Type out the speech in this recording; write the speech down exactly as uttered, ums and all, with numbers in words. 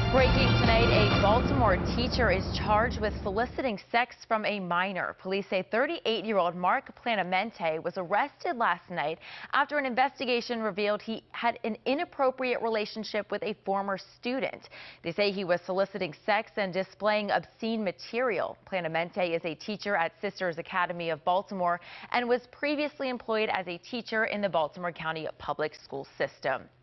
Breaking tonight, a Baltimore teacher is charged with soliciting sex from a minor. Police say thirty-eight-year-old Mark Planamente was arrested last night after an investigation revealed he had an inappropriate relationship with a former student. They say he was soliciting sex and displaying obscene material. Planamente is a teacher at Sisters Academy of Baltimore and was previously employed as a teacher in the Baltimore County public school system.